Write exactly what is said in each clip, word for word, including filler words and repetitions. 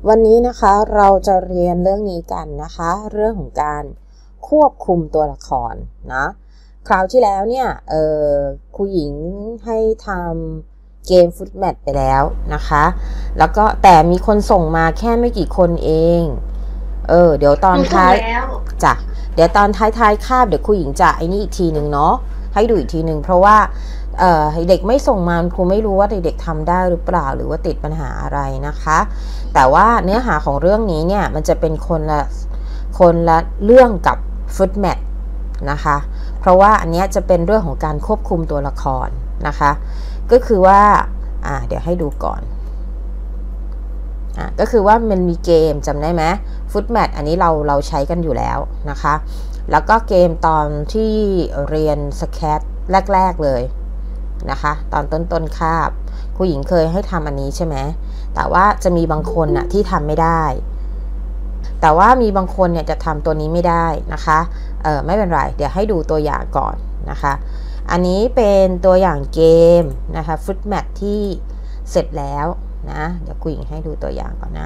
วันนี้นะคะเราจะเรียนเรื่องนี้กันนะคะเรื่องของการควบคุมตัวละครนะคราวที่แล้วเนี่ยเออครูหญิงให้ทำเกมฟุตแมทไปแล้วนะคะแล้วก็แต่มีคนส่งมาแค่ไม่กี่คนเองเออเดี๋ยวตอนท้ายจ้ะเดี๋ยวตอนท้ายๆคาบเดี๋ยวครูหญิงจะไอ้นี่อีกทีหนึ่งเนาะให้ดูอีกทีหนึ่งเพราะว่าเอ่อเด็กไม่ส่งมาครูไม่รู้ว่าเด็กๆทำได้หรือเปล่าหรือว่าติดปัญหาอะไรนะคะแต่ว่าเนื้อหาของเรื่องนี้เนี่ยมันจะเป็นคนละคนละเรื่องกับฟุตแมทนะคะเพราะว่าอันนี้จะเป็นเรื่องของการควบคุมตัวละครนะคะก็คือว่าอ่าเดี๋ยวให้ดูก่อนอ่าก็คือว่ามันมีเกมจำได้ไหมฟุตแมทอันนี้เราเราใช้กันอยู่แล้วนะคะแล้วก็เกมตอนที่เรียนสแคทแรกๆเลยนะคะตอนต้นๆคาบครูหญิงเคยให้ทำอันนี้ใช่ไหมแต่ว่าจะมีบางคนน่ะที่ทำไม่ได้แต่ว่ามีบางคนเนี่ยจะทำตัวนี้ไม่ได้นะคะเออไม่เป็นไรเดี๋ยวให้ดูตัวอย่างก่อนนะคะอันนี้เป็นตัวอย่างเกมนะคะฟุตแมทที่เสร็จแล้วนะเดี๋ยวครูหญิงให้ดูตัวอย่างก่อนนะ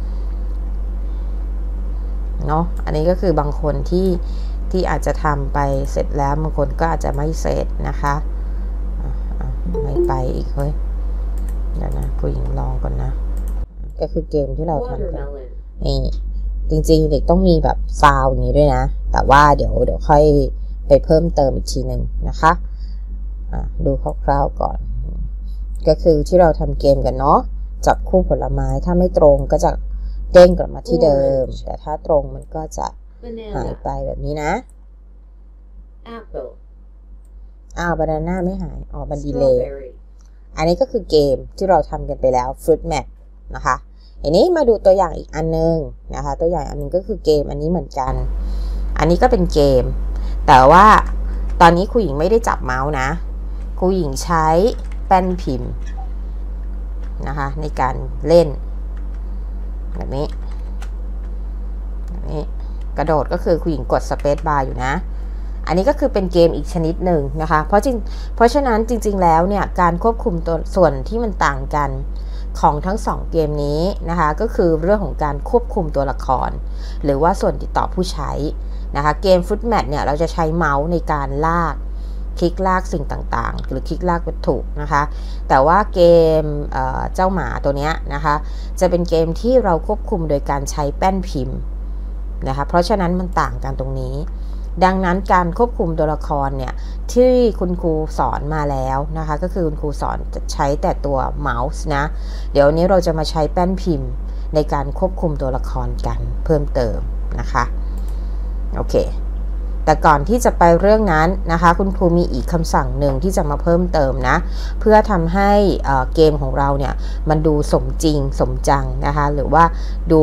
เนาะอันนี้ก็คือบางคนที่ที่อาจจะทำไปเสร็จแล้วบางคนก็อาจจะไม่เสร็จนะคะไม่ไปอีกเฮ้ยเดี๋ยวนะครูหญิงลองก่อนนะก็คือเกมที่เราทำกันนี่จริงๆเด็กต้องมีแบบซาวอย่างนี้ด้วยนะแต่ว่าเดี๋ยวเดี๋ยวค่อยไปเพิ่มเติมอีกทีหนึ่งนะคะะดูคร่าวๆก่อนก็คือที่เราทำเกมกันเนาะจับคู่ผลไม้ถ้าไม่ตรงก็จะเด้งกลับมาที่เดิมแต่ถ้าตรงมันก็จะหายไปแบบนี้นะอ้าวบานาน่าไม่หายอ๋อมันดีเลย์อันนี้ก็คือเกมที่เราทำกันไปแล้วฟรุตแมทนะคะอันนี้มาดูตัวอย่างอีกอันนึงนะคะตัวอย่างอันนึงก็คือเกมอันนี้เหมือนกันอันนี้ก็เป็นเกมแต่ว่าตอนนี้ครูหญิงไม่ได้จับเมาส์นะครูหญิงใช้แป้นพิมพ์นะคะในการเล่นแบบนี้แบบนี้กระโดดก็คือครูหญิงกดสเปซบาร์อยู่นะอันนี้ก็คือเป็นเกมอีกชนิดหนึ่งนะคะเพราะจริงเพราะฉะนั้นจริงๆแล้วเนี่ยการควบคุมตัวส่วนที่มันต่างกันของทั้งสองเกมนี้นะคะก็คือเรื่องของการควบคุมตัวละครหรือว่าส่วนติดต่อผู้ใช้นะคะเกมฟุตแมทเนี่ยเราจะใช้เมาส์ในการลากคลิกลากสิ่งต่างๆหรือคลิกลากวัตถุนะคะแต่ว่าเกม เอ่อ เจ้าหมาตัวนี้นะคะจะเป็นเกมที่เราควบคุมโดยการใช้แป้นพิมพ์นะคะเพราะฉะนั้นมันต่างกันตรงนี้ดังนั้นการควบคุมตัวละครเนี่ยที่คุณครูสอนมาแล้วนะคะก็คือคุณครูสอนจะใช้แต่ตัวเมาส์นะเดี๋ยวนี้เราจะมาใช้แป้นพิมพ์ในการควบคุมตัวละครกันเพิ่มเติมนะคะโอเคแต่ก่อนที่จะไปเรื่องนั้นนะคะคุณครูมีอีกคำสั่งหนึ่งที่จะมาเพิ่มเติมนะเพื่อทำให้เกมของเราเนี่ยมันดูสมจริงสมจังนะคะหรือว่าดู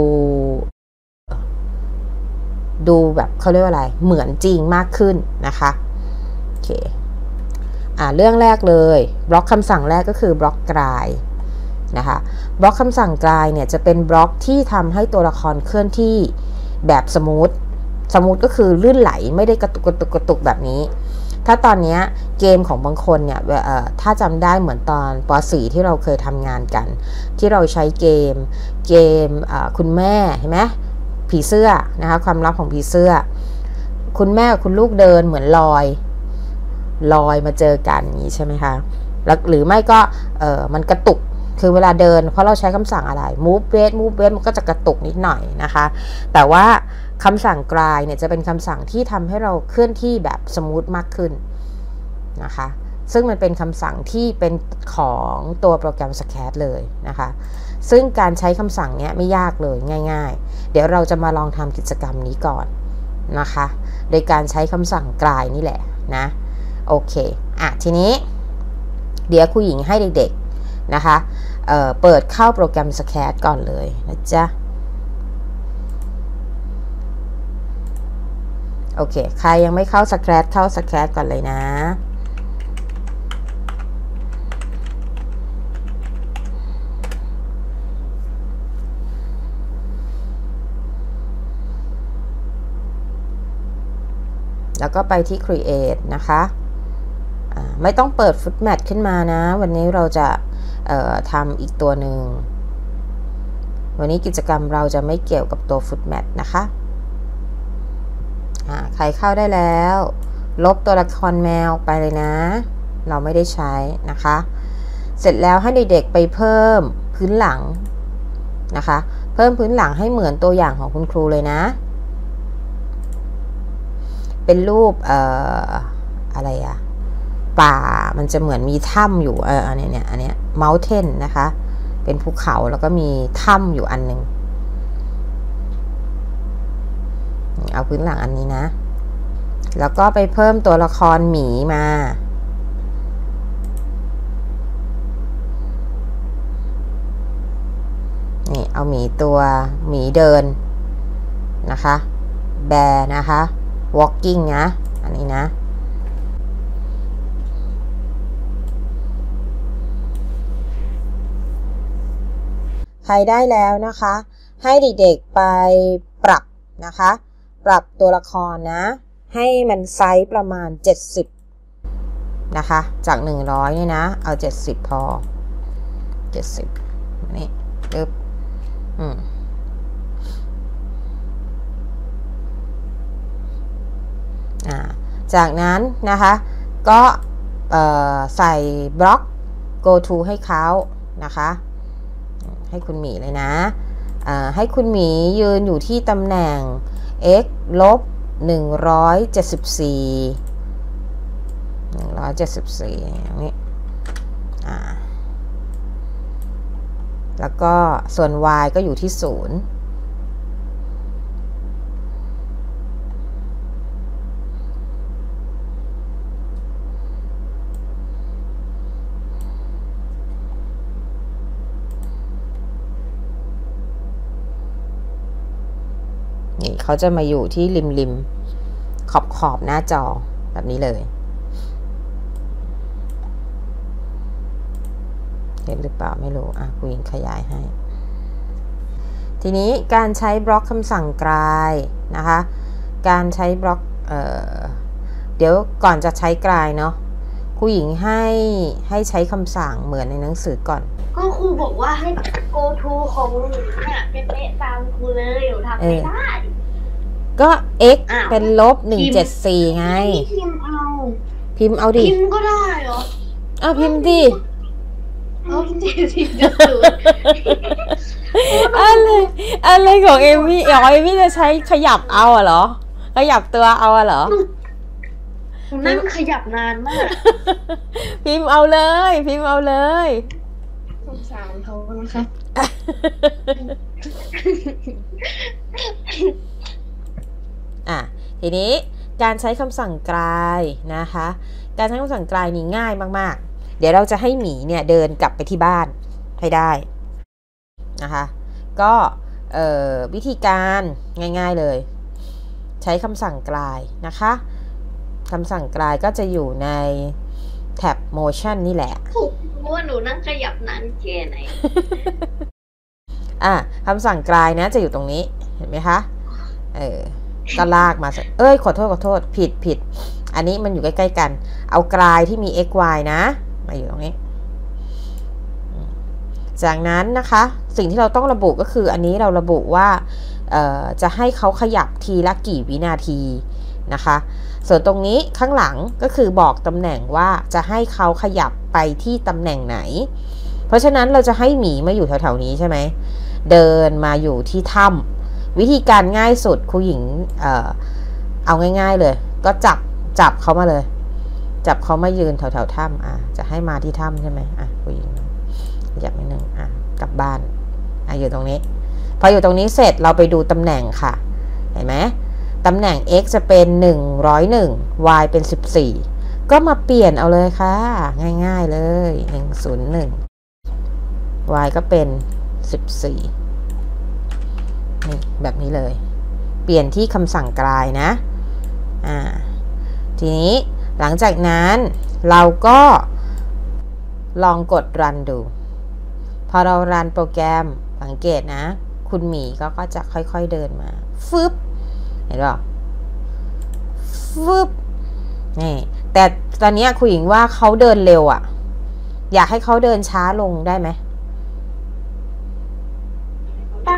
ดูแบบเขาเรียกว่าอะไรเหมือนจริงมากขึ้นนะคะโอเคอ่าเรื่องแรกเลยบล็อกคำสั่งแรกก็คือบล็อกกลายนะคะบล็อกคำสั่งกลายเนี่ยจะเป็นบล็อกที่ทำให้ตัวละครเคลื่อนที่แบบสมูทสมูทก็คือลื่นไหลไม่ได้กระตุกกระตุกกระตุกแบบนี้ถ้าตอนนี้เกมของบางคนเนี่ยถ้าจำได้เหมือนตอนป.สี่ ที่เราเคยทำงานกันที่เราใช้เกมเกมคุณแม่เห็นไหมผีเสื้อนะคะความลับของผีเสื้อคุณแม่กับคุณลูกเดินเหมือนลอยลอยมาเจอกันอย่างนี้ใช่ไหมคะแล้วหรือไม่ก็เออมันกระตุกคือเวลาเดินเพราะเราใช้คำสั่งอะไร move weight move weight มันก็จะกระตุกนิดหน่อยนะคะแต่ว่าคำสั่งกลายเนี่ยจะเป็นคำสั่งที่ทำให้เราเคลื่อนที่แบบสมูทมากขึ้นนะคะซึ่งมันเป็นคำสั่งที่เป็นของตัวโปรแกรม สแคท เลยนะคะซึ่งการใช้คำสั่งนี้ไม่ยากเลยง่ายๆเดี๋ยวเราจะมาลองทำกิจกรรมนี้ก่อนนะคะโดยการใช้คำสั่งกลายนี่แหละนะโอเคอ่ะทีนี้เดี๋ยวครูหญิงให้เด็กๆนะคะเอ่อเปิดเข้าโปรแกรม สแคท ก่อนเลยนะจ๊ะโอเคใครยังไม่เข้า สแคท เข้า สแคท ก่อนเลยนะแล้วก็ไปที่ Create นะคะไม่ต้องเปิด ฟุตแมท ขึ้นมานะวันนี้เราจะทำอีกตัวหนึ่งวันนี้กิจกรรมเราจะไม่เกี่ยวกับตัวฟุตแมทนะคะอ่าใครเข้าได้แล้วลบตัวละครแมวไปเลยนะเราไม่ได้ใช้นะคะเสร็จแล้วให้เด็กๆไปเพิ่มพื้นหลังนะคะเพิ่มพื้นหลังให้เหมือนตัวอย่างของคุณครูเลยนะเป็นรูปเอ่ออะไรอะป่ามันจะเหมือนมีถ้ำอยู่เอออันนี้เนี่ยอันเนี้ย mountain นะคะเป็นภูเขาแล้วก็มีถ้ำอยู่อันหนึ่งเอาพื้นหลังอันนี้นะแล้วก็ไปเพิ่มตัวละครหมีมานี่เอาหมีตัวหมีเดินนะคะแบร์นะคะ walking นะอันนี้นะใครได้แล้วนะคะให้เด็กๆไปปรับนะคะปรับตัวละครนะให้มันไซส์ประมาณเจ็ดสิบนะคะจากหนึ่งร้อยเนี่ยนะเอาเจ็ดสิบพอเจ็ดสิบนี่ปึ๊บอืมอ่าจากนั้นนะคะก็ใส่บล็อก go to ให้เขานะคะให้คุณหมีเลยนะให้คุณหมียืนอยู่ที่ตำแหน่ง x ลบหนึ่งร้อยเจ็ดสิบสี่หนึ่งร้อยเจ็ดสิบสี่อย่างนี้แล้วก็ส่วน y ก็อยู่ที่ศูนย์นี่เขาจะมาอยู่ที่ริมริมขอบขอบหน้าจอแบบนี้เลยเห็นหรือเปล่าไม่รู้อ่ะกูยิงขยายให้ทีนี้การใช้บล็อกคำสั่งกลายนะคะการใช้บล็อกเอ่อเดี๋ยวก่อนจะใช้กลายเนาะครูหญิงให้ให้ใช้คำสั่งเหมือนในหนังสือก่อนก็ครูบอกว่าให้ go to ของหนูเนี่ยเป็นเป๊ะตามครูเลยหนูทำไม่ได้ก็ x เป็นลบหนึ่งเจ็ดสี่ไงพิมพ์เอาพิมพ์เอาดิพิมพ์ก็ได้เหรออ้าวพิมพ์ดิเอาเจ็ดสิบจุดศูนย์อะไรอะไรของเอมี่อ๋อเอมี่จะใช้ขยับเอาเหรอขยับตัวเอาเหรอนั่งขยับนานมากพิมพ์เอาเลยพิมพ์เอาเลยสงสารเขานะคะอ่ะทีนี้การใช้คำสั่งกลายนะคะการใช้คำสั่งกลายนี่ง่ายมากๆเดี๋ยวเราจะให้หมีเนี่ยเดินกลับไปที่บ้านให้ได้นะคะก็วิธีการง่ายๆเลยใช้คำสั่งกลายนะคะคำสั่งกลายก็จะอยู่ในแท็บ motion นี่แหละเพราะว่าหนูนั่งขยับนานแค่ไหนอ่ะคำสั่งกลายนะจะอยู่ตรงนี้เห็นไหมคะเออก็ลากมาเอ้ยขอโทษขอโทษผิดผิดอันนี้มันอยู่ใกล้ๆกันเอากลายที่มี x y นะมาอยู่ตรงนี้จากนั้นนะคะสิ่งที่เราต้องระบุก็คืออันนี้เราระบุว่าจะให้เขาขยับทีละกี่วินาทีนะคะส่วนตรงนี้ข้างหลังก็คือบอกตำแหน่งว่าจะให้เขาขยับไปที่ตำแหน่งไหนเพราะฉะนั้นเราจะให้หมีมาอยู่แถวๆนี้ใช่ไหมเดินมาอยู่ที่ถ้ำวิธีการง่ายสุดครูหญิง เอ่อ เอาง่ายๆเลยก็จับจับเขามาเลยจับเขามายืนแถวๆถ้ำอ่ะจะให้มาที่ถ้ำใช่ไหมอ่ะครูหญิงอยากนิดนึงอ่ะกลับบ้านอ่ะอยู่ตรงนี้พออยู่ตรงนี้เสร็จเราไปดูตำแหน่งค่ะเห็นไหมตำแหน่ง x จะเป็นหนึ่งร้อยเอ็ด y เป็นสิบสี่ก็มาเปลี่ยนเอาเลยค่ะง่ายๆเลยหนึ่งศูนย์หนึ่ง y ก็เป็นสิบสี่นี่แบบนี้เลยเปลี่ยนที่คำสั่งกลายนะอ่าทีนี้หลังจากนั้นเราก็ลองกด run ดูพอเรา run โปรแกรมสังเกตนะคุณหมีก็ก็จะค่อยๆเดินมาฟึบเห็นป่ะฟึบนี่แต่ตอนนี้ครูหญิงว่าเขาเดินเร็วอ่ะอยากให้เขาเดินช้าลงได้ไหมได้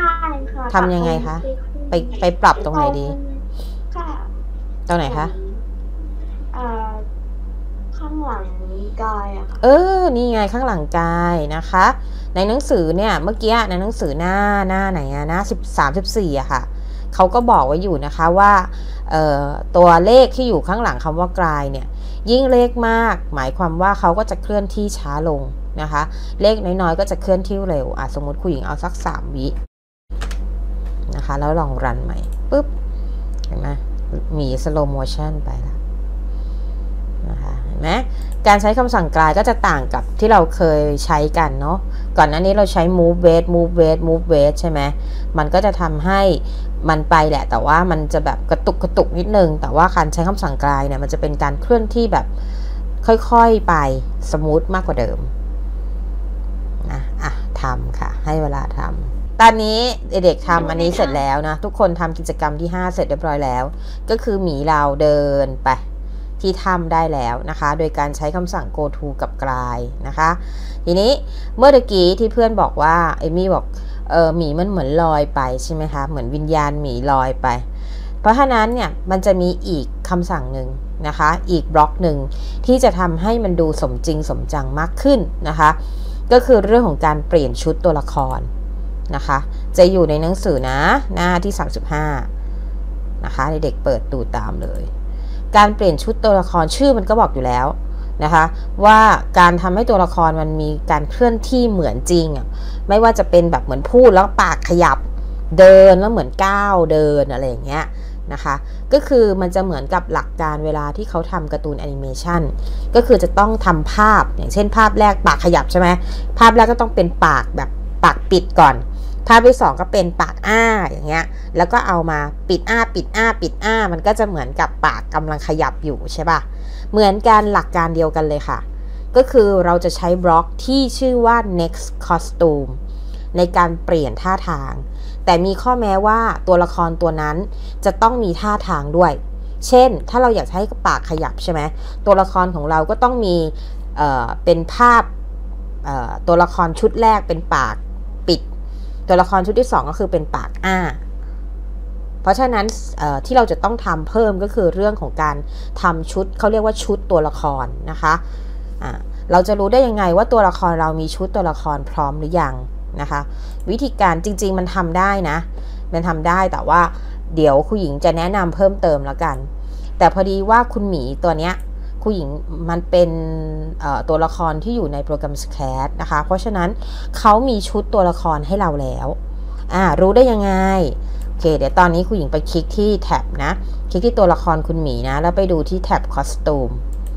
ทำยังไงคะไปไปปรับตรงไหนดีค่ะตรงไหนคะอ่าข้างหลังกายอะค่ะเออ นี่ไงข้างหลังกายนะคะ ในหนังสือเนี่ยเมื่อกี้ในหนังสือหน้าหน้าไหนอะหน้าสิบสามสิบสี่อะค่ะเขาก็บอกไว้อยู่นะคะว่าเอ่อตัวเลขที่อยู่ข้างหลังคำว่ากลายเนี่ยยิ่งเลขมากหมายความว่าเขาก็จะเคลื่อนที่ช้าลงนะคะ เลขน้อยๆก็จะเคลื่อนที่เร็วอ่ะสมมติคุณหญิงเอาสักสามวินะคะแล้วลองรันใหม่ปุ๊บเห็นไหมมีสโลโมชันไปแล้วนะคะเห็นไหมการใช้คำสั่งกลายก็จะต่างกับที่เราเคยใช้กันเนาะก่อนหน้านี้เราใช้ move weight move weight move weight ใช่ไหมมันก็จะทำให้มันไปแหละแต่ว่ามันจะแบบกระตุกกระตุกนิดนึงแต่ว่าการใช้คำสั่งกลายเนี่ยมันจะเป็นการเคลื่อนที่แบบค่อยๆไปสมูทมากกว่าเดิมนะอ่ะทำค่ะให้เวลาทำตอนนี้เด็กๆทำอันนี้เสร็จแล้วนะทุกคนทำกิจกรรมที่ห้าเสร็จเรียบร้อยแล้วก็คือหมีเราเดินไปที่ถ้ำได้แล้วนะคะโดยการใช้คำสั่ง go to กับกลายนะคะทีนี้เมื่อกี้ที่เพื่อนบอกว่าเอมี่บอกเออหมีมันเหมือนลอยไปใช่ไหมคะเหมือนวิญญาณหมีลอยไปเพราะฉะนั้นเนี่ยมันจะมีอีกคำสั่งหนึ่งนะคะอีกบล็อกหนึ่งที่จะทำให้มันดูสมจริงสมจังมากขึ้นนะคะก็คือเรื่องของการเปลี่ยนชุดตัวละครนะคะจะอยู่ในหนังสือนะหน้าที่สามสิบห้านะคะเด็กๆเปิดดูตามเลยการเปลี่ยนชุดตัวละครชื่อมันก็บอกอยู่แล้วนะคะว่าการทำให้ตัวละครมันมีการเคลื่อนที่เหมือนจริงอ่ะไม่ว่าจะเป็นแบบเหมือนพูดแล้วปากขยับเดินแล้วเหมือนก้าวเดินอะไรอย่างเงี้ยนะคะก็คือมันจะเหมือนกับหลักการเวลาที่เขาทำการ์ตูนแอนิเมชันก็คือจะต้องทำภาพอย่างเช่นภาพแรกปากขยับใช่ไหมภาพแรกก็ต้องเป็นปากแบบปากปิดก่อนภาพที่สองก็เป็นปากอ้าอย่างเงี้ยแล้วก็เอามาปิดอ้าปิดอ้าปิดอ้ามันก็จะเหมือนกับปากกำลังขยับอยู่ใช่ป่ะเหมือนกันหลักการเดียวกันเลยค่ะก็คือเราจะใช้บล็อกที่ชื่อว่า next costume ในการเปลี่ยนท่าทางแต่มีข้อแม้ว่าตัวละครตัวนั้นจะต้องมีท่าทางด้วยเช่นถ้าเราอยากให้ปากขยับใช่ไหมตัวละครของเราก็ต้องมีเอ่อเป็นภาพเอ่อตัวละครชุดแรกเป็นปากปิดตัวละครชุดที่สองก็คือเป็นปากอ้าเพราะฉะนั้นที่เราจะต้องทำเพิ่มก็คือเรื่องของการทำชุดเขาเรียกว่าชุดตัวละครนะคะะเราจะรู้ได้ยังไงว่าตัวละครเรามีชุดตัวละครพร้อมหรือยังนะคะวิธีการจริงๆมันทำได้นะมันทำได้แต่ว่าเดี๋ยวคุณหญิงจะแนะนำเพิ่มเติมแล้วกันแต่พอดีว่าคุณหมีตัวเนี้ยคุณหญิงมันเป็นตัวละครที่อยู่ในโปรแกรม Sketch นะคะเพราะฉะนั้นเขามีชุดตัวละครให้เราแล้วอ่ารู้ได้ยังไงโอเคเดี๋ยวตอนนี้คุณหญิงไปคลิกที่แท็บนะคลิกที่ตัวละครคุณหมีนะแล้วไปดูที่แท็บ Costume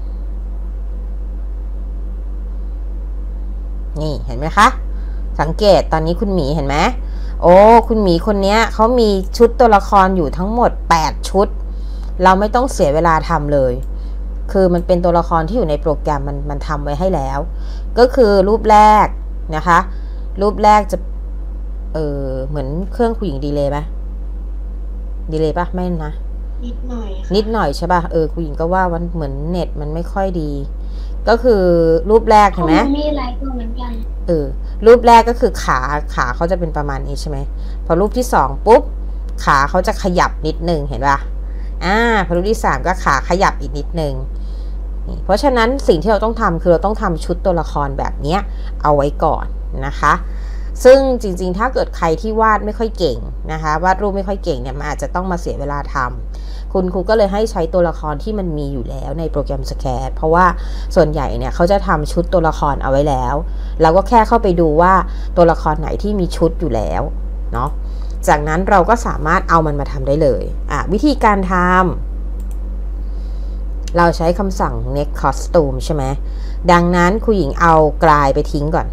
นี่เห็นไหมคะสังเกตตอนนี้คุณหมีเห็นไหมโอ้คุณหมีคนนี้เขามีชุดตัวละครอยู่ทั้งหมดแปดชุดเราไม่ต้องเสียเวลาทำเลยคือมันเป็นตัวละครที่อยู่ในโปรแกรมมันมันทำไว้ให้แล้วก็คือรูปแรกนะคะรูปแรกจะเออเหมือนเครื่องคุณหญิงดีเลยไหมดีเลยปะไม่นะนิดหน่อยนิดหน่อยใช่ป่ะเออคุณหญิงก็ว่ามันเหมือนเน็ตมันไม่ค่อยดีก็คือรูปแรกเห็นไหมมีหลายตัวเหมือนกันเออรูปแรกก็คือขาขาเขาจะเป็นประมาณนี้ใช่ไหมพอรูปที่สองปุ๊บขาเขาจะขยับนิดนึงเห็นป่ะอ่าพอรูปที่สามก็ขาขยับอีกนิดนึงเพราะฉะนั้นสิ่งที่เราต้องทำคือเราต้องทำชุดตัวละครแบบนี้เอาไว้ก่อนนะคะซึ่งจริงๆถ้าเกิดใครที่วาดไม่ค่อยเก่งนะคะวาดรูปไม่ค่อยเก่งเนี่ยมันอาจจะต้องมาเสียเวลาทำคุณครูก็เลยให้ใช้ตัวละครที่มันมีอยู่แล้วในโปรแกรม Sketch เพราะว่าส่วนใหญ่เนี่ยเขาจะทำชุดตัวละครเอาไว้แล้วเราก็แค่เข้าไปดูว่าตัวละครไหนที่มีชุดอยู่แล้วเนาะจากนั้นเราก็สามารถเอามันมาทำได้เลยอ่ะวิธีการทำเราใช้คำสั่ง next costume ใช่ไหมดังนั้นครูหญิงเอากลายไปทิ้งก่อน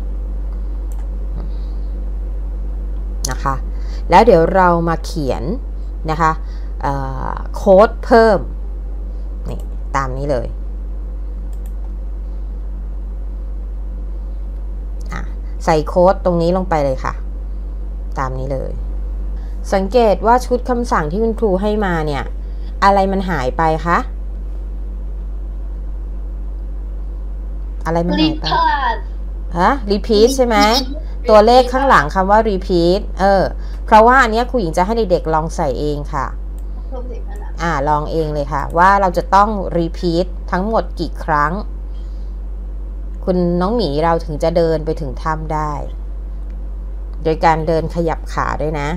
นะคะแล้วเดี๋ยวเรามาเขียนนะคะโค้ดเพิ่มนี่ตามนี้เลยใส่โค้ดตรงนี้ลงไปเลยค่ะตามนี้เลยสังเกตว่าชุดคำสั่งที่คุณครูให้มาเนี่ยอะไรมันหายไปคะอะไรมันหายไปฮะ repeat ใช่ไหมตัวเลขข้างหลังคำว่า repeat เออเพราะว่าอันนี้ครูหญิงจะให้เด็กๆลองใส่เองค่ะอ่าลองเองเลยค่ะว่าเราจะต้อง repeat ทั้งหมดกี่ครั้งคุณน้องหมีเราถึงจะเดินไปถึงถ้ำได้โดยการเดินขยับขาด้วยนะ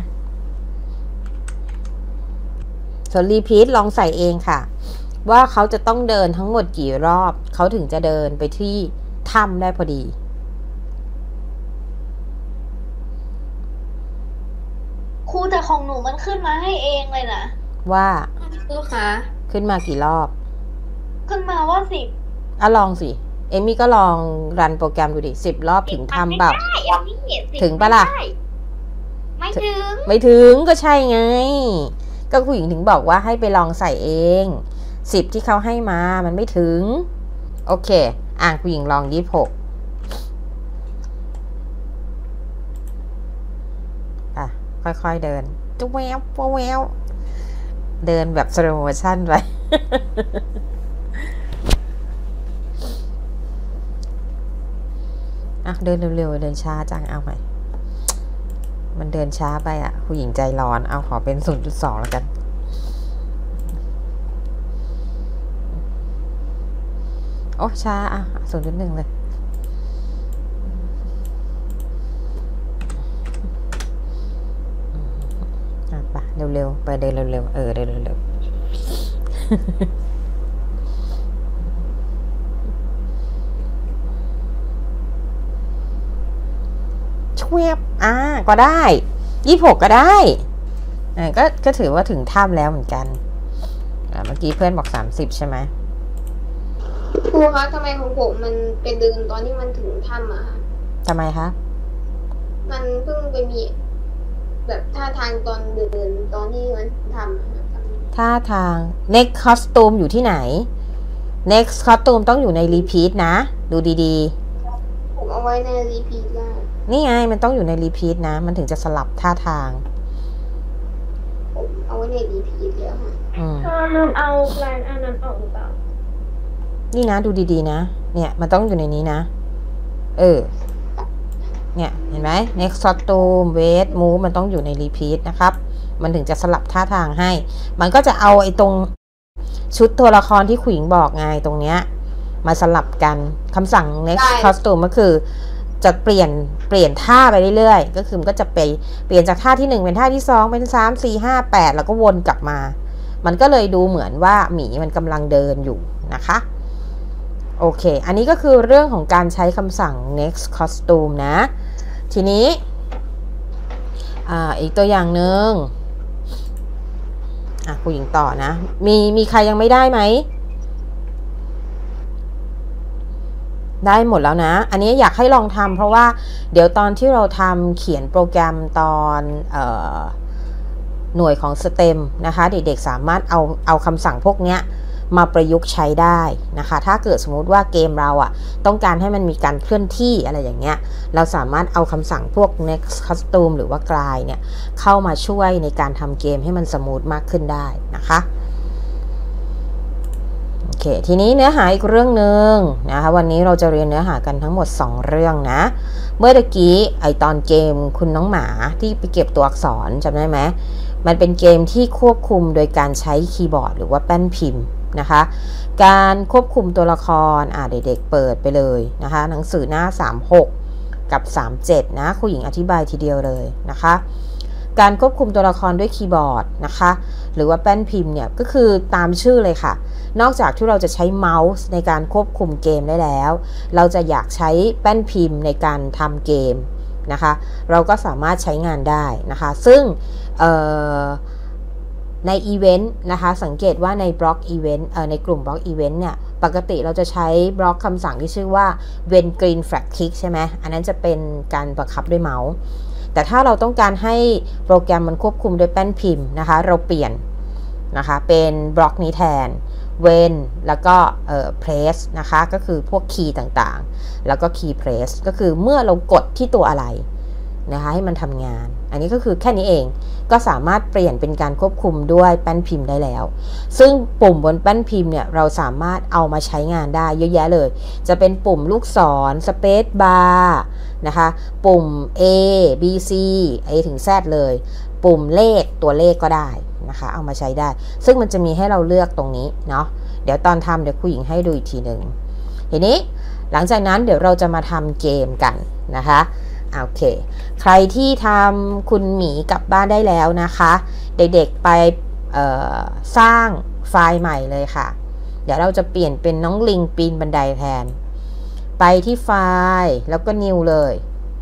ส่วน repeat ลองใส่เองค่ะว่าเขาจะต้องเดินทั้งหมดกี่รอบเขาถึงจะเดินไปที่ถ้ำได้พอดีครูแต่ของหนูมันขึ้นมาให้เองเลยนะว่าครูคะขึ้นมากี่รอบขึ้นมาว่าสิบอ่ะลองสิเอมี่ก็ลองรันโปรแกรมดูดิสิบรอบถึงถ้ำเปล่าถึงปะล่ะไม่ถึงไม่ถึงก็ใช่ไงก็ผู้หญิงถึงบอกว่าให้ไปลองใส่เองสิบที่เขาให้มามันไม่ถึงโอเคอ่ะผู้หญิงลองยี่สิบหกอ่ะค่อยๆเดินจุ๊แววแววเดินแบบสโลว์โมชั่นไปอ่ะเดินเร็วๆเดินช้าจังเอาใหม่มันเดินช้าไปอ่ะผู้หญิงใจร้อนเอาขอเป็น ศูนย์จุดสอง แล้วกันโอ้ช้าอ่ะ ศูนย์จุดหนึ่ง เลยอ่ะไปเร็วๆไปเดินเร็วๆเออเดินเร็วๆเวียบอ่าก็ได้ยี่สิบหกก็ได้อ่าก็ก็ถือว่าถึงถ้ำแล้วเหมือนกันอ่าเมื่อกี้เพื่อนบอกสามสิบใช่ไหมครูคะทำไมของผมมันเป็นเดินตอนที่มันถึงถ้ำอะคะทำไมคะมันเพิ่งไปมีแบบท่าทางตอนเดินตอนที่มันทำท่าทาง next costume อยู่ที่ไหน next costume ต้องอยู่ใน repeat นะดูดีๆผมเอาไว้ใน repeat ได้นี่ไงมันต้องอยู่ใน repeat นะมันถึงจะสลับท่าทางผมเอาไว้ใน repeat แล้วค่ะอืมลืมเอาลายอันนั้นออกหรือเปล่านี่นะดูดีๆนะเนี่ยมันต้องอยู่ในนี้นะเออเนี่ยเห็นไหม next costume wait move มันต้องอยู่ใน repeat นะครับมันถึงจะสลับท่าทางให้มันก็จะเอาไอ้ตรงชุดตัวละครที่ขวิงบอกไงตรงเนี้ยมาสลับกันคำสั่ง next costume ก็คือจะเปลี่ยนเปลี่ยนท่าไปเรื่อยๆก็คือมันก็จะไปเปลี่ยนจากท่าที่หนึ่งเป็นท่าที่สองเป็นสาม สี่ ห้า แปดแล้วก็วนกลับมามันก็เลยดูเหมือนว่าหมีมันกำลังเดินอยู่นะคะโอเคอันนี้ก็คือเรื่องของการใช้คำสั่ง next costume นะทีนี้อ่าอีกตัวอย่างหนึ่งอ่ะผู้หญิงต่อนะมีมีใครยังไม่ได้ไหมได้หมดแล้วนะอันนี้อยากให้ลองทำเพราะว่าเดี๋ยวตอนที่เราทำเขียนโปรแกรมตอนเอ่อหน่วยของ เอส ที อี เอ็ม นะคะเด็กๆสามารถเอาเอาคำสั่งพวกนี้มาประยุกต์ใช้ได้นะคะถ้าเกิดสมมุติว่าเกมเราอ่ะต้องการให้มันมีการเคลื่อนที่อะไรอย่างเงี้ยเราสามารถเอาคำสั่งพวก next costume หรือว่ากลายเนี่ยเข้ามาช่วยในการทำเกมให้มันสมูทมากขึ้นได้นะคะโอเคทีนี้เนื้อหาอีกเรื่องหนึ่งนะคะวันนี้เราจะเรียนเนื้อหากันทั้งหมดสองเรื่องนะเมื่อตะกี้ไอตอนเกมคุณน้องหมาที่ไปเก็บตัวอักษรจำได้ไหมมันเป็นเกมที่ควบคุมโดยการใช้คีย์บอร์ดหรือว่าแป้นพิมพ์นะคะการควบคุมตัวละครอ่าเด็กๆเปิดไปเลยนะคะหนังสือหน้าสามสิบหกกับสามสิบเจ็ดนะครูหญิงอธิบายทีเดียวเลยนะคะการควบคุมตัวละครด้วยคีย์บอร์ดนะคะหรือว่าแป้นพิมพ์เนี่ยก็คือตามชื่อเลยค่ะนอกจากที่เราจะใช้เมาส์ในการควบคุมเกมได้แล้วเราจะอยากใช้แป้นพิมพ์ในการทำเกมนะคะเราก็สามารถใช้งานได้นะคะซึ่งในอีเวนต์นะคะสังเกตว่าในบล็อกอีเวนต์ในกลุ่มบล็อกอีเวนต์เนี่ยปกติเราจะใช้บล็อกคำสั่งที่ชื่อว่า when green flag click ใช่ไหมอันนั้นจะเป็นการบังคับด้วยเมาส์แต่ถ้าเราต้องการให้โปรแกรมมันควบคุมด้วยแป้นพิมพ์นะคะเราเปลี่ยนนะคะเป็นบล็อกนี้แทน when แล้วก็เอ่อ press นะคะก็คือพวกคีย์ต่างๆแล้วก็ key press ก็คือเมื่อเรากดที่ตัวอะไรนะคะให้มันทำงานอันนี้ก็คือแค่นี้เองก็สามารถเปลี่ยนเป็นการควบคุมด้วยแป้นพิมพ์ได้แล้วซึ่งปุ่มบนแป้นพิมพ์เนี่ยเราสามารถเอามาใช้งานได้เยอะแยะเลยจะเป็นปุ่มลูกศร Space Bar นะคะปุ่ม A B C A ถึง Z เลยปุ่มเลขตัวเลขก็ได้นะคะเอามาใช้ได้ซึ่งมันจะมีให้เราเลือกตรงนี้เนาะเดี๋ยวตอนทำเดี๋ยวครูหญิงให้ดูอีกทีหนึ่งทีนี้หลังจากนั้นเดี๋ยวเราจะมาทำเกมกันนะคะโอเคใครที่ทำคุณหมีกลับบ้านได้แล้วนะคะเด็กๆไปสร้างไฟล์ใหม่เลยค่ะเดี๋ยวเราจะเปลี่ยนเป็นน้องลิงปีนบันไดแทนไปที่ไฟล์แล้วก็ New เลย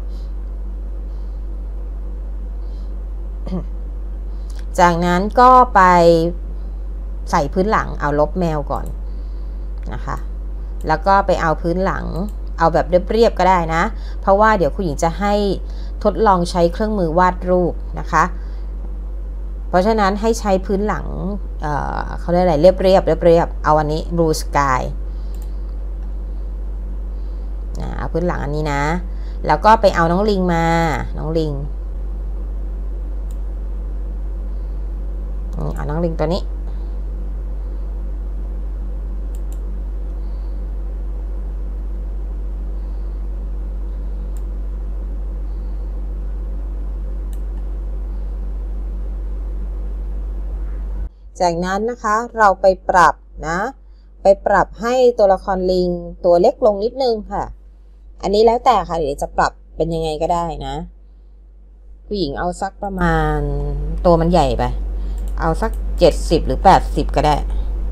จากนั้นก็ไปใส่พื้นหลังเอาลบแมวก่อนนะคะแล้วก็ไปเอาพื้นหลังเอาแบบเรียบๆก็ได้นะเพราะว่าเดี๋ยวคุณหญิงจะให้ทดลองใช้เครื่องมือวาดรูปนะคะเพราะฉะนั้นให้ใช้พื้นหลัง เอ่อ เขาเรียกอะไรเรียบๆเรียบๆเอาอันนี้ blue sky นะเอาพื้นหลังอันนี้นะแล้วก็ไปเอาน้องลิงมาน้องลิงเอาน้องลิงตัวนี้จากนั้นนะคะเราไปปรับนะไปปรับให้ตัวละครลิงตัวเล็กลงนิดนึงค่ะอันนี้แล้วแต่ค่ะเดี๋ยวจะปรับเป็นยังไงก็ได้นะผู้หญิงเอาสักประมาณตัวมันใหญ่ไปเอาสักเจ็ดสิบหรือแปดสิบก็ได้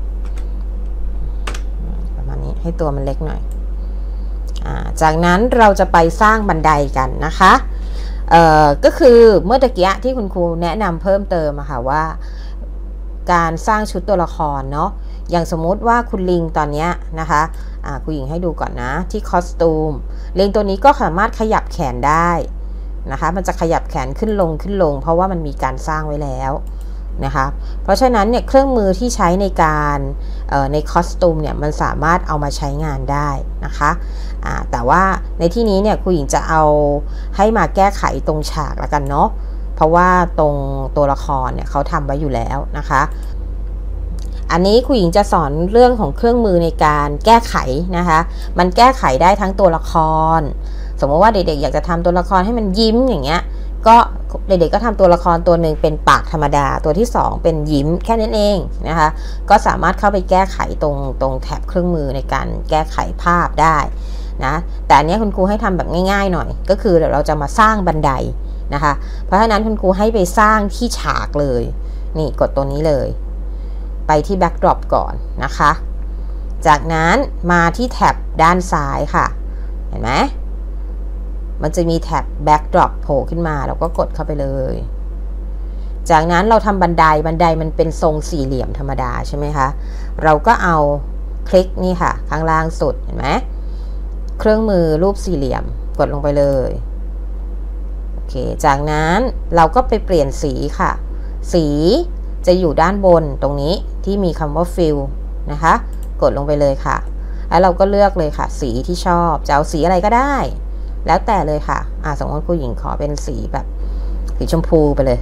ประมาณนี้ให้ตัวมันเล็กหน่อยอ่าจากนั้นเราจะไปสร้างบันไดกันนะคะเอ่อก็คือเมื่อตะกี้ที่คุณครูแนะนำเพิ่มเติมอะค่ะว่าการสร้างชุดตัวละครเนาะอย่างสมมุติว่าคุณลิงตอนนี้นะคะอ่าคุณหญิงให้ดูก่อนนะที่คอสตูมลิงตัวนี้ก็สามารถขยับแขนได้นะคะมันจะขยับแขนขึ้นลงขึ้นลงเพราะว่ามันมีการสร้างไว้แล้วนะคะเพราะฉะนั้นเนี่ยเครื่องมือที่ใช้ในการในคอสตูมเนี่ยมันสามารถเอามาใช้งานได้นะคะอ่าแต่ว่าในที่นี้เนี่ยคุณหญิงจะเอาให้มาแก้ไขตรงฉากแล้วกันเนาะเพราะว่าตรงตัวละครเนี่ยเขาทำไว้อยู่แล้วนะคะอันนี้ครูหญิงจะสอนเรื่องของเครื่องมือในการแก้ไขนะคะมันแก้ไขได้ทั้งตัวละครสมมติว่าเด็กๆอยากจะทำตัวละครให้มันยิ้มอย่างเงี้ยก็เด็กๆก็ทำตัวละครตัวหนึ่งเป็นปากธรรมดาตัวที่สองเป็นยิ้มแค่นั้นเองนะคะก็สามารถเข้าไปแก้ไขตรงตรงแถบเครื่องมือในการแก้ไขภาพได้นะแต่อันนี้คุณครูให้ทำแบบง่ายๆหน่อยก็คือเดี๋ยวเราจะมาสร้างบันไดนะคะเพราะฉะนั้นคุณครูให้ไปสร้างที่ฉากเลยนี่กดตัวนี้เลยไปที่ backdrop ก่อนนะคะจากนั้นมาที่แท็บด้านซ้ายค่ะเห็นไหมมันจะมีแท็บ backdrop โผล่ขึ้นมาเราก็กดเข้าไปเลยจากนั้นเราทำบันไดบันไดมันเป็นทรงสี่เหลี่ยมธรรมดาใช่ไหมคะเราก็เอาคลิกนี่ค่ะข้างล่างสุดเห็นไหมเครื่องมือรูปสี่เหลี่ยมกดลงไปเลยโอเคจากนั้นเราก็ไปเปลี่ยนสีค่ะสีจะอยู่ด้านบนตรงนี้ที่มีคำว่า fill นะคะกดลงไปเลยค่ะแล้วเราก็เลือกเลยค่ะสีที่ชอบจะเอาสีอะไรก็ได้แล้วแต่เลยค่ะอ่าสมมติผู้หญิงขอเป็นสีแบบสีชมพูไปเลย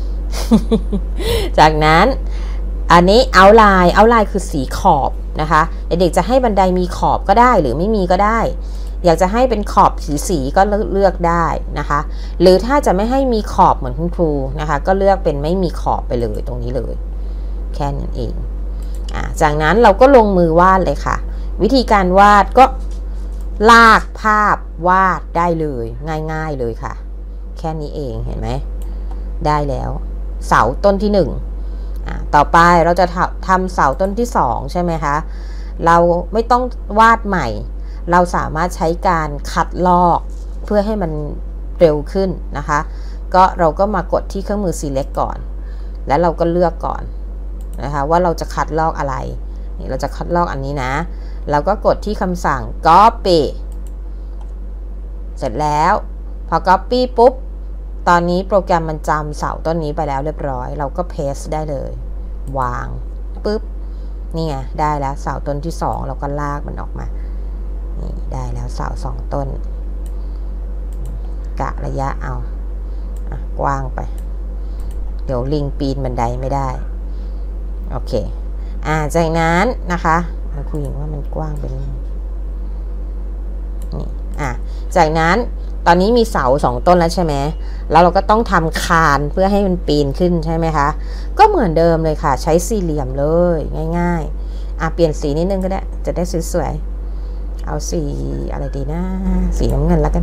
จากนั้นอันนี้เอาไลน์เอาไลน์คือสีขอบนะคะเด็กๆจะให้บันไดมีขอบก็ได้หรือไม่มีก็ได้อยากจะให้เป็นขอบสีสีก็เลือกได้นะคะหรือถ้าจะไม่ให้มีขอบเหมือนคุณครูนะคะก็เลือกเป็นไม่มีขอบไปเลยตรงนี้เลยแค่นั้นเองอ่าจากนั้นเราก็ลงมือวาดเลยค่ะวิธีการวาดก็ลากภาพวาดได้เลยง่ายๆเลยค่ะแค่นี้เองเห็นไหมได้แล้วเสาต้นที่หนึ่งอ่าต่อไปเราจะทำเสาต้นที่สองใช่ไหมคะเราไม่ต้องวาดใหม่เราสามารถใช้การคัดลอกเพื่อให้มันเร็วขึ้นนะคะก็เราก็มากดที่เครื่องมือ select ก่อนแล้วเราก็เลือกก่อนนะคะว่าเราจะคัดลอกอะไรนี่เราจะคัดลอกอันนี้นะเราก็กดที่คำสั่ง copy เสร็จแล้วพอ copy ปุ๊บตอนนี้โปรแกรมมันจำเสาต้นนี้ไปแล้วเรียบร้อยเราก็ paste ได้เลยวางปุ๊บนี่ไงได้แล้วเสาต้นที่สองเราก็ลากมันออกมานี่ได้แล้วเสาสองต้นกะระยะเอากว้างไปเดี๋ยวลิงปีนบันไดไม่ได้โอเคอ่าจากนั้นนะคะครูหญิงว่ามันกว้างไปนิดนึงนี่อ่ะจากนั้นตอนนี้มีเสาสองต้นแล้วใช่ไหมแล้วเราก็ต้องทำคานเพื่อให้มันปีนขึ้นใช่ไหมคะก็เหมือนเดิมเลยค่ะใช้สี่เหลี่ยมเลยง่ายๆอ่ะเปลี่ยนสีนิดนึงก็ได้จะได้สวยๆเอาสีอะไรดีนะสีน้ำเงินแล้วกัน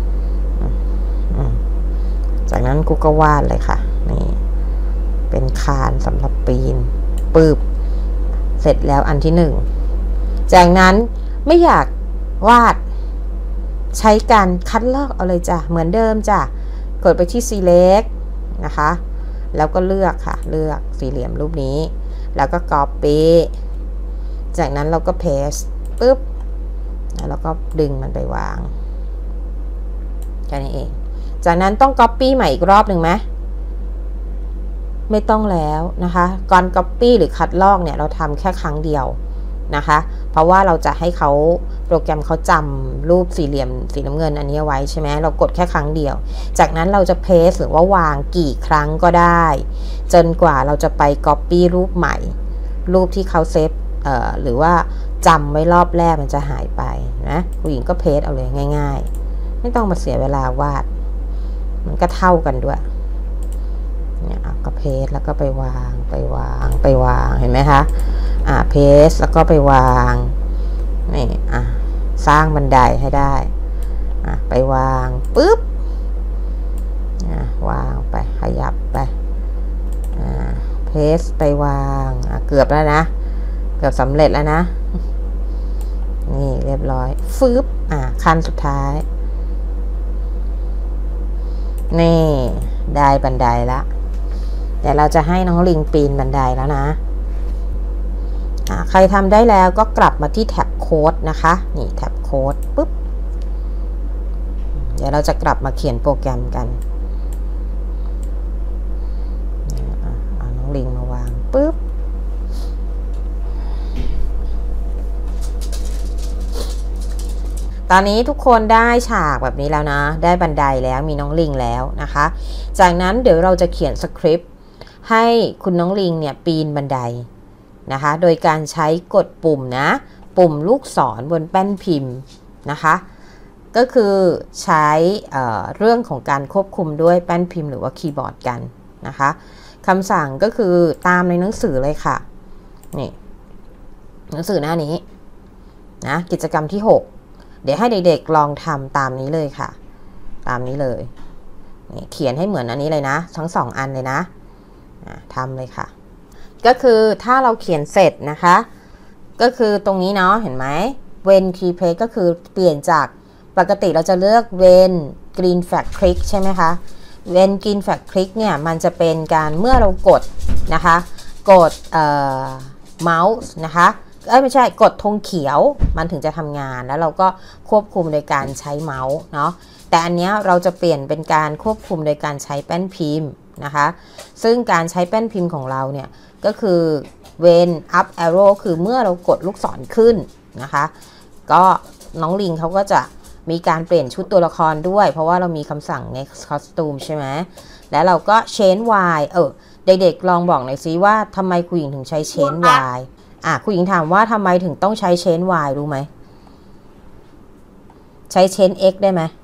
จากนั้นกูก็วาดเลยค่ะนี่เป็นคานสำหรับปีนปืบเสร็จแล้วอันที่หนึ่งจากนั้นไม่อยากวาดใช้การคัดลอกเอาเลยจ้ะเหมือนเดิมจ้ะกดไปที่ select นะคะแล้วก็เลือกค่ะเลือกสี่เหลี่ยมรูปนี้แล้วก็ copy จากนั้นเราก็ paste ปึ๊บแล้วก็ดึงมันไปวางแค่นี้เองจากนั้นต้อง copy ใหม่อีกรอบหนึ่งไหมไม่ต้องแล้วนะคะก่อน copy หรือคัดลอกเนี่ยเราทำแค่ครั้งเดียวนะคะเพราะว่าเราจะให้เขาโปรแกรมเขาจำรูปสี่เหลี่ยมสีน้ำเงินอันนี้ไว้ใช่ไหมเรากดแค่ครั้งเดียวจากนั้นเราจะเพสหรือว่าวางกี่ครั้งก็ได้จนกว่าเราจะไป copy รูปใหม่รูปที่เขาเซฟเอ่อหรือว่าจำไว้รอบแรกมันจะหายไปนะผู้หญิงก็เพสเอาเลยง่ายๆไม่ต้องมาเสียเวลาวาดมันก็เท่ากันด้วยเนี่ยก็เพสแล้วก็ไปวางไปวางไปวางเห็นไหมคะอ่าเพสแล้วก็ไปวางนี่อ่ะสร้างบันไดให้ได้อ่ะไปวางปุ๊บอ่ะวางไปขยับไปอ่าเพสไปวางอ่ะเกือบแล้วนะเกือบสำเร็จแล้วนะนี่เรียบร้อยฟึบอ่ะขั้นสุดท้ายนี่ได้บันไดละเดี๋ยวเราจะให้น้องลิงปีนบันไดแล้วนะใครทำได้แล้วก็กลับมาที่แท็บโค้ดนะคะนี่แท็บโค้ดปุ๊บเดี๋ยวเราจะกลับมาเขียนโปรแกรมกันเอาน้องลิงมาวางปุ๊บตอนนี้ทุกคนได้ฉากแบบนี้แล้วนะได้บันไดแล้วมีน้องลิงแล้วนะคะจากนั้นเดี๋ยวเราจะเขียนสคริปต์ให้คุณน้องลิงเนี่ยปีนบันไดนะคะโดยการใช้กดปุ่มนะปุ่มลูกศรบนแป้นพิมพ์นะคะก็คือใช้เอ่อเรื่องของการควบคุมด้วยแป้นพิมพ์หรือว่าคีย์บอร์ดกันนะคะคำสั่งก็คือตามในหนังสือเลยค่ะนี่หนังสือหน้านี้นะกิจกรรมที่หกเดี๋ยวให้เด็กๆลองทำตามนี้เลยค่ะตามนี้เลยนี่เขียนให้เหมือนอันนี้เลยนะทั้งสองอันเลยนะทำเลยค่ะก็คือถ้าเราเขียนเสร็จนะคะก็คือตรงนี้เนาะเห็นไหม when key press ก็คือเปลี่ยนจากปกติเราจะเลือก when green flag click ใช่ไหมคะ when green flag click เนี่ยมันจะเป็นการเมื่อเรากดนะคะกดเอ่อเมาส์นะคะเอ้ยไม่ใช่กดธงเขียวมันถึงจะทำงานแล้วเราก็ควบคุมโดยการใช้เมาส์เนาะแต่อันนี้เราจะเปลี่ยนเป็นการควบคุมโดยการใช้แป้นพิมพ์นะคะซึ่งการใช้แป้นพิมพ์ของเราเนี่ยก็คือ when up arrow คือเมื่อเรากดลูกศรขึ้นนะคะก็น้องลิงเขาก็จะมีการเปลี่ยนชุดตัวละครด้วยเพราะว่าเรามีคำสั่ง next costume ใช่ไหมแล้วเราก็ change y เออเด็กๆลองบอกหน่อยซิว่าทำไมครูหญิงถึงใช้ change y อ่ะครูหญิงถามว่าทำไมถึงต้องใช้ change y รู้ไหมใช้ change x ได้ไหม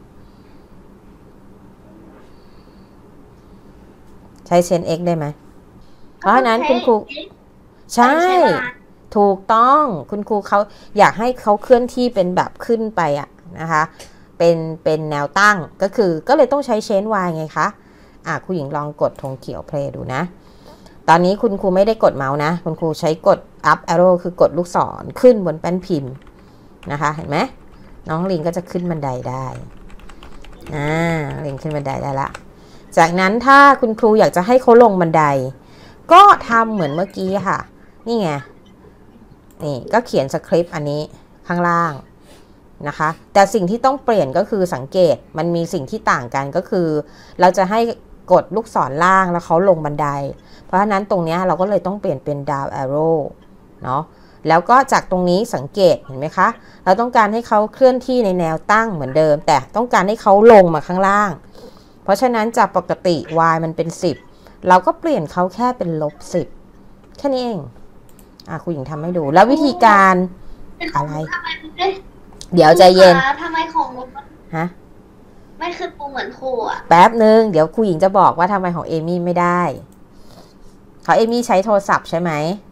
ใช้ change x ได้ไหมเพราะฉะนั้นคุณครูใช่ถูกต้องคุณครูเขาอยากให้เขาเคลื่อนที่เป็นแบบขึ้นไปอะนะคะเป็นเป็นแนวตั้งก็คือก็เลยต้องใช้ change y ไงคะอ่ะครูหญิงลองกดธงเขียว play ดูนะตอนนี้คุณครูไม่ได้กดเมาส์นะคุณครูใช้กด up arrow คือกดลูกศรขึ้นบนแป้นพิมพ์นะคะเห็นไหมน้องลิงก็จะขึ้นบันไดได้อ่าลิงขึ้นบันไดได้ละจากนั้นถ้าคุณครูอยากจะให้เขาลงบันไดก็ทำเหมือนเมื่อกี้ค่ะนี่ไงนี่ก็เขียนสคริปต์อันนี้ข้างล่างนะคะแต่สิ่งที่ต้องเปลี่ยนก็คือสังเกตมันมีสิ่งที่ต่างกันก็คือเราจะให้กดลูกศรล่างแล้วเขาลงบันไดเพราะฉะนั้นตรงนี้เราก็เลยต้องเปลี่ยนเป็น down arrow เนาะแล้วก็จากตรงนี้สังเกตเห็นไหมคะเราต้องการให้เขาเคลื่อนที่ในแนวตั้งเหมือนเดิมแต่ต้องการให้เขาลงมาข้างล่างเพราะฉะนั้นจากปกติ y มันเป็นสิบเราก็เปลี่ยนเขาแค่เป็นลบสิบแค่นี้เองอ่ะครูหญิงทำให้ดูแล้ววิธีการอะไรเดี๋ยวใจเย็นทำไมของหนูฮะไม่คือปูเหมือนครูอะแป๊บนึงเดี๋ยวครูหญิงจะบอกว่าทำไมของเอมี่ไม่ได้เขาเอมี่ใช้โทรศัพท์ใช่ไหม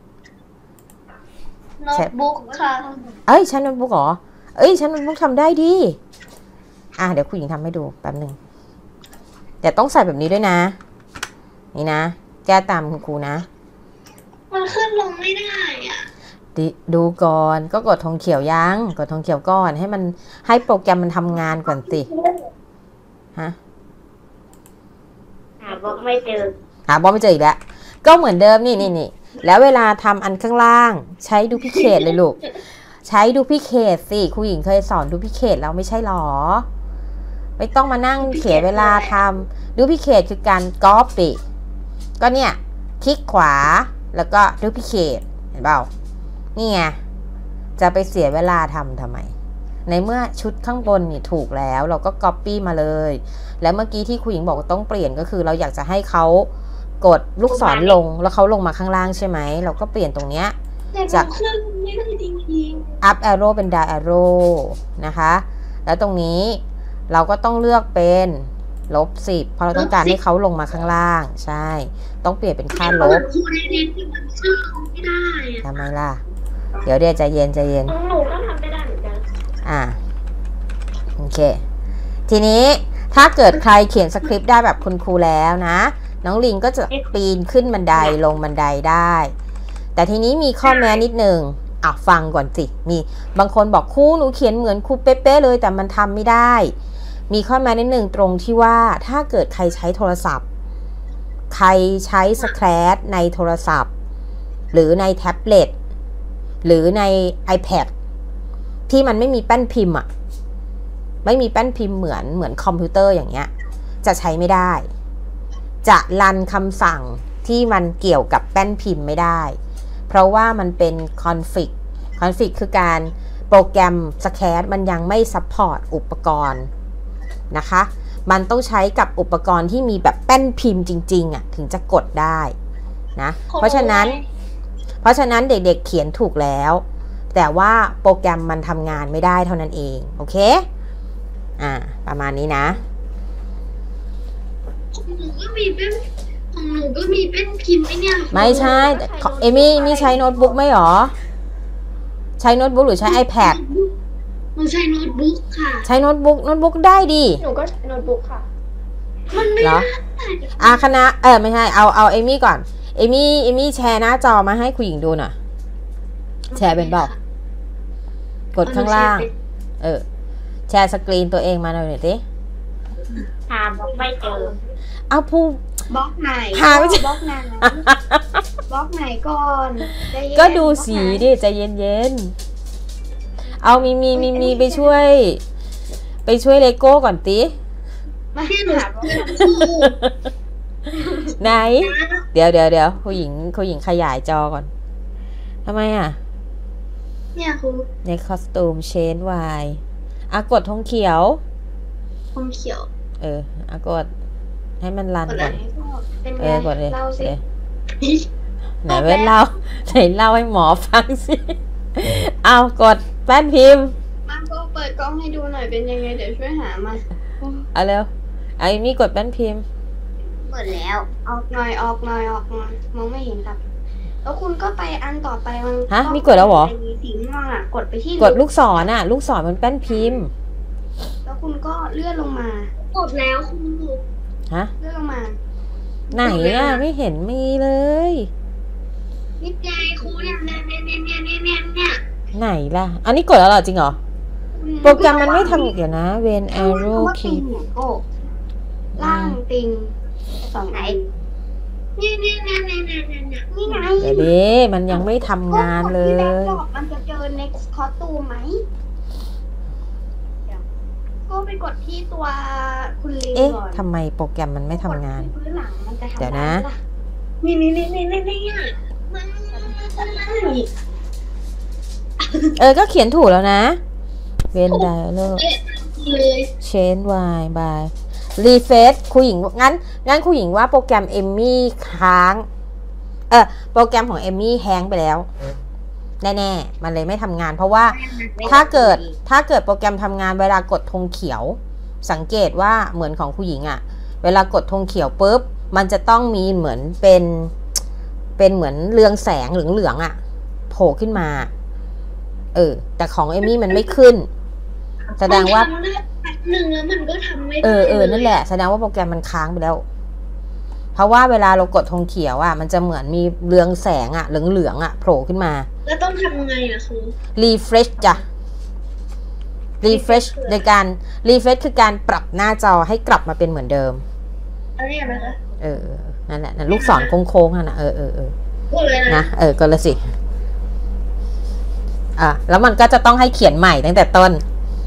โน้ตบุ๊กค่ะเอ้ยใช้โน้ตบุ๊กเหรอเอ้ยใช้โน้ตบุ๊กทำได้ดิอ่ะเดี๋ยวครูหญิงทำให้ดูแป๊บนึงแต่ต้องใส่แบบนี้ด้วยนะนี่นะแก้ตามคุณครูนะมันขึ้นลงไม่ได้อ่ะดูก่อนก็กดธงเขียวยังกดธงเขียวก่อนให้มันให้โปรแกรมมันทำงานก่อนสิฮะหาบล็อกไม่เจอหาบล็อกไม่เจออีกแล้วก็เหมือนเดิมนี่นี่นี่แล้วเวลาทำอันข้างล่างใช้ดูพิเคทเลยลูกใช้ดูพิเคทสิครูหญิงเคยสอนดูพิเคทแล้วไม่ใช่หรอไม่ต้องมานั่งเขียนเวลาทำดูพิเคทคือการก๊อปปี้ก็เนี่ยคลิกขวาแล้วก็ดูพิเคทเห็นเปล่านี่ไงจะไปเสียเวลาทำทำไมในเมื่อชุดข้างบนนี่ถูกแล้วเราก็ copy มาเลยแล้วเมื่อกี้ที่ครูหญิงบอกว่าต้องเปลี่ยนก็คือเราอยากจะให้เขากดลูกศรลงแล้วเขาลงมาข้างล่างใช่ไหมเราก็เปลี่ยนตรงเนี้ยจาก up arrow เป็น down arrow นะคะแล้วตรงนี้เราก็ต้องเลือกเป็นลบสิบเพราะเราต้องการให้เขาลงมาข้างล่างใช่ต้องเปลี่ยนเป็นค่าลบทำไมล่ะเดี๋ยวเดี๋ยวใจเย็นใจเย็นหนูก็ทำไม่ได้เหมือนกันอ่าโอเคทีนี้ถ้าเกิดใครเขียนสคริปต์ได้แบบคุณครูแล้วนะน้องลิงก็จะปีนขึ้นบันไดลงบันไดได้แต่ทีนี้มีข้อแม้นิดนึงอ่ะฟังก่อนสิมีบางคนบอกครูหนูเขียนเหมือนครูเป๊ะๆเลยแต่มันทำไม่ได้มีข้อแม้นิดนึงตรงที่ว่าถ้าเกิดใครใช้โทรศัพท์ใครใช้สแครชในโทรศัพท์หรือในแท็บเล็ตหรือใน iPad ที่มันไม่มีแป้นพิมพ์อ่ะไม่มีแป้นพิมพ์เหมือนเหมือนคอมพิวเตอร์อย่างเงี้ยจะใช้ไม่ได้จะรันคำสั่งที่มันเกี่ยวกับแป้นพิมพ์ไม่ได้เพราะว่ามันเป็นคอนฟิกคอนฟิกคือการโปรแกรมสแครชมันยังไม่ซัพพอร์ตอุปกรณ์นะคะมันต้องใช้กับอุปกรณ์ที่มีแบบแป้นพิมพ์จริงๆอ่ะถึงจะกดได้นะเพราะฉะนั้นเพราะฉะนั้นเด็กๆเขียนถูกแล้วแต่ว่าโปรแกรมมันทำงานไม่ได้เท่านั้นเองโอเคอ่าประมาณนี้นะของหนูก็มีเป็นของหนูก็มีเป็นพิมพ์ไอเนี่ยไม่ใช่เอมี่มีใช้โน้ตบุ๊กไหมหรอใช้โน้ตบุ๊กหรือใช้ iPad หนูใช้โน้ตบุ๊กค่ะใช้โน้ตบุ๊กโน้ตบุ๊กได้ดิหนูก็ใช้โน้ตบุ๊กค่ะมันไม่ได้อ่ะคณะเออไม่ใช่เอาเอาเอมี่ก่อนเอมี่เอมี่แชร์หน้าจอมาให้คุณหญิงดูหน่อยแชร์เป็นบอกกดข้างล่างเออแชร์สกรีนตัวเองมาหน่อยสิหาบล็อกไม่เจอเอาผู้บล็อกไหนหาไม่เจอบล็อกไหนบล็อกไหนก่อนก็ดูสีดิใจเย็นๆเอามีมีมีมีไปช่วยไปช่วยเลโก้ก่อนติมาให้หนูหาบล็อกไหนเดี๋ยวเดี๋ยวเดี๋ยวผู้หญิงผู้หญิงขยายจอก่อนทำไมอ่ะเนี่ยครูในคอสตูมเชนวายอ่ะกดธงเขียวธงเขียวเอออ่ะกดให้มันรันก่อนเออกดเลยไหนเว้นเล่าไหนเล่าให้หมอฟังสิเอากดแป้นพิมพ์มาก็เปิดกล้องให้ดูหน่อยเป็นยังไงเดี๋ยวช่วยหามาเอาเร็วไอ้มีกดแป้นพิมพ์เปิดแล้วออกหน่อยออกหน่อยออกหน่อยมองไม่เห็นครับแล้วคุณก็ไปอันต่อไปมันฮะมีกดแล้วเหรอมีสีม่วงอ่ะกดไปที่กดลูกศรอ่ะลูกศรมันแป้นพิมพ์แล้วคุณก็เลื่อนลงมากดแล้วคุณฮะเลื่อนลงมาไหนอ่ะไม่เห็นมีเลยนี่ไงครูเนี่ยเนี่ยเนี่ยเนี่ยเนี่ยเนี่ยเนี่ยไหนล่ะอันนี้กดแล้วเหรอจริงเหรอโปรแกรมมันไม่ทำเดี๋ยวนะเวน arrow key ล่างติงสองไหนนี่นี่นี่นี่นี่นี่นี่ไงเดี๋ยวดิมันยังไม่ทำงานเลยมันจะเจอ next costume ไหมก็ไปกดที่ตัวคุณลิงก่อนเอ๊ะทำไมโปรแกรมมันไม่ทำงานเดี๋ยวนะนี่นี่นี่นี่นี่นี่มันเออก็เขียนถูกแล้วนะเวนไดโลเลย change y by refresh ครูหญิงงั้นงั้นครูหญิงว่าโปรแกรมเอมมี่ค้างเออโปรแกรมของเอมมี่แฮงไปแล้วแน่ๆมันเลยไม่ทำงานเพราะว่าถ้าเกิดถ้าเกิดโปรแกรมทำงานเวลากดธงเขียวสังเกตว่าเหมือนของครูหญิงอะเวลากดธงเขียวปุ๊บมันจะต้องมีเหมือนเป็นเป็นเหมือนเรืองแสงเหลืองๆอะโผล่ขึ้นมาเออแต่ของเอมมี่มันไม่ขึ้นแสดงว่าทำได้แป๊บนึงแล้วมันก็ทำไม่ได้เออเออนั่นแหละแสดงว่าโปรแกรมมันค้างไปแล้วเพราะว่าเวลาเรากดธงเขียวอ่ะมันจะเหมือนมีเรืองแสงอ่ะเหลืองๆอ่ะโผล่ขึ้นมาแล้วต้องทำไงอ่ะครู refresh จ้ะ refresh ในการ refresh คือการปรับหน้าจอให้กลับมาเป็นเหมือนเดิมอันนี้นะคะเออนั่นแหละนั่นลูกศรโค้งๆนั่นนะเออเออเออพูดเลยนะนะเออก็เลยสิอ่ะแล้วมันก็จะต้องให้เขียนใหม่ตั้งแต่ต้น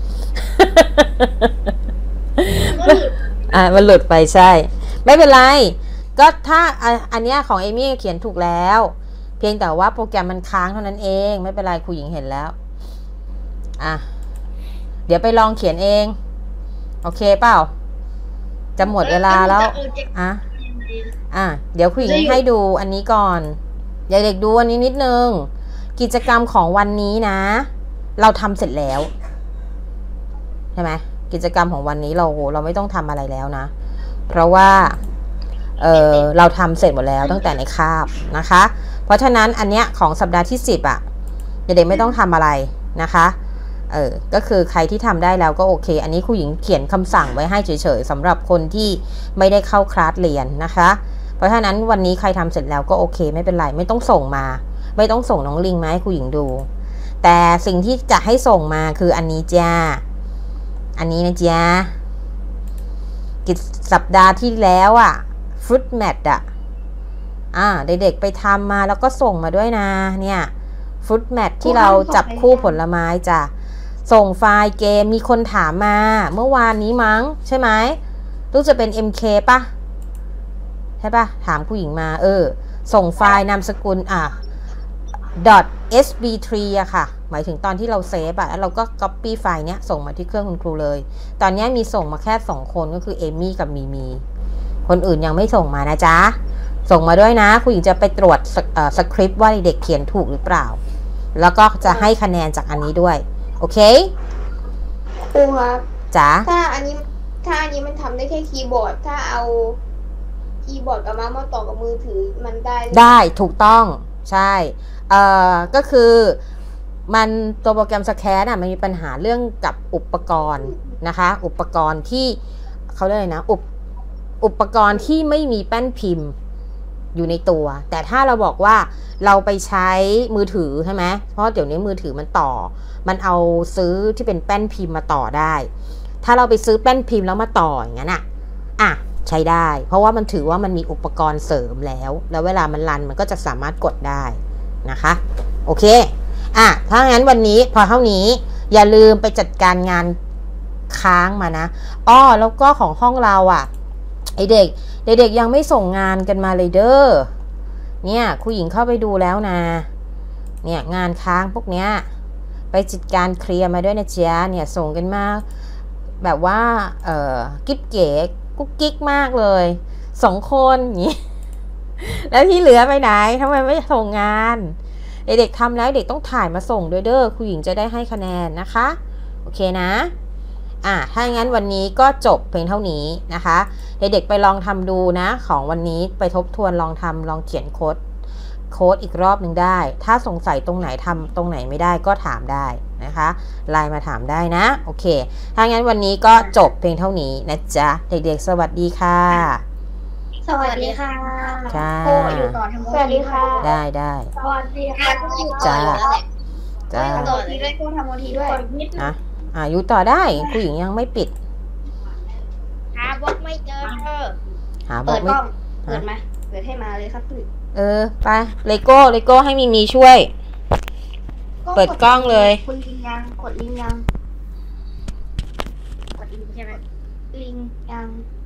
อ่ะมันหลุดไปใช่ไม่เป็นไรก็ถ้าอันเนี้ยของเอมี่เขียนถูกแล้วเพียงแต่ว่าโปรแกรมมันค้างเท่านั้นเองไม่เป็นไรครูหญิงเห็นแล้วอ่ะเดี๋ยวไปลองเขียนเองโอเคเปล่าจะหมดเวลาแล้วอ่ะอ่ะเดี๋ยวครูหญิงให้ดูอันนี้ก่อนเด็กๆดูอันนี้นิดนึงกิจกรรมของวันนี้นะเราทำเสร็จแล้วใช่ไหมกิจกรรมของวันนี้เราเราไม่ต้องทำอะไรแล้วนะเพราะว่าเออเราทำเสร็จหมดแล้วตั้งแต่ในคาบนะคะเพราะฉะนั้นอันเนี้ยของสัปดาห์ที่สิบอ่ะเด็กๆไม่ต้องทำอะไรนะคะเออก็คือใครที่ทำได้แล้วก็โอเคอันนี้ครูหญิงเขียนคำสั่งไว้ให้เฉยๆสำหรับคนที่ไม่ได้เข้าคลาสเรียนนะคะเพราะฉะนั้นวันนี้ใครทำเสร็จแล้วก็โอเคไม่เป็นไรไม่ต้องส่งมาไม่ต้องส่งน้องลิงมาให้ครูหญิงดูแต่สิ่งที่จะให้ส่งมาคืออันนี้จ้าอันนี้นะจ๊ะกิจสัปดาห์ที่แล้วอ่ะฟรุตแมทอ่ะอ่าเด็กๆไปทำมาแล้วก็ส่งมาด้วยนะเนี่ยฟรุตแมทที่เราจับคู่ผลไม้จ้ะส่งไฟล์เกมมีคนถามมาเมื่อวานนี้มั้งใช่ไหมรู้จะเป็น เอ็ม เค ป่ะใช่ป่ะถามผู้หญิงมาเออส่งไฟล์นามสกุลอ่ะ เอส บี ทรี อะค่ะหมายถึงตอนที่เราเซฟอะแล้วเราก็ copy ไฟล์เนี้ยส่งมาที่เครื่องคุณครูเลยตอนนี้มีส่งมาแค่สองคนก็คือเอมี่กับมีมีคนอื่นยังไม่ส่งมานะจ๊ะส่งมาด้วยนะครูหญิงจะไปตรวจสคริปต์ว่าเด็กเขียนถูกหรือเปล่าแล้วก็จะให้คะแนนจากอันนี้ด้วยโอเคครูครับจ๊ะถ้าอันนี้ถ้าอันนี้มันทำได้แค่คีย์บอร์ดถ้าเอาคีย์บอร์ดกับเมาส์มาต่อกับมือถือมันได้ได้ถูกต้องใช่เอ่อก็คือมันตัวโปรแกรมสแกนอ่ะมันมีปัญหาเรื่องกับอุปกรณ์นะคะอุปกรณ์ที่เขาเรียกอะไรนะอุปอุปกรณ์ที่ไม่มีแป้นพิมพ์อยู่ในตัวแต่ถ้าเราบอกว่าเราไปใช้มือถือใช่ไหมเพราะเดี๋ยวนี้มือถือมันต่อมันเอาซื้อที่เป็นแป้นพิมพ์มาต่อได้ถ้าเราไปซื้อแป้นพิมพ์แล้วมาต่ออย่างนั้นอ่ะอ่ะใช้ได้เพราะว่ามันถือว่ามันมีอุปกรณ์เสริมแล้วแล้วเวลามันรันมันก็จะสามารถกดได้นะคะโอเคอ่ะถ้างั้นวันนี้พอเท่านี้อย่าลืมไปจัดการงานค้างมานะอ้อแล้วก็ของห้องเราอ่ะไอเด็กเด็กๆยังไม่ส่งงานกันมาเลยเด้อเนี่ยครูหญิงเข้าไปดูแล้วนะเนี่ยงานค้างพวกเนี้ยไปจัดการเคลียร์มาด้วยนะจ๊ะเนี่ยส่งกันมาแบบว่าเอ่อกิ๊บเก๋กุ๊กกิ๊กมากเลยสองคนอย่างนี้แล้วที่เหลือไปไหนทำไมไม่ส่งงานเด็กๆทำแล้วเด็กต้องถ่ายมาส่งด้วยเด้อครูหญิงจะได้ให้คะแนนนะคะโอเคนะอ่ะถ้างั้นวันนี้ก็จบเพียงเท่านี้นะคะเด็กๆไปลองทำดูนะของวันนี้ไปทบทวนลองทำลองเขียนโค้ดโค้ดอีกรอบหนึ่งได้ถ้าสงสัยตรงไหนทำตรงไหนไม่ได้ก็ถามได้นะคะไลน์มาถามได้นะโอเคถ้างั้นวันนี้ก็จบเพียงเท่านี้นะจ๊ะเด็กๆสวัสดีค่ะสวัสดีค่ะค่ะอยู่ต่อทั้งหมดสวัสดีค่ะได้ได้สวัสดีค่ะจ้าจ้าต่อทีด้วยกูทำโอทีด้วยนะอ่าอยู่ต่อได้ผู้หญิงยังไม่ปิดหาบล็อกไม่เจอหาบล็อกไม่เปิดไหมเปิดให้มาเลยครับพี่เออไปเลโก้เลโก้ให้มีมีช่วยเปิดกล้องเลยคุณลิงยังกดลิงยังกดลิงใช่ไหมลิงยัง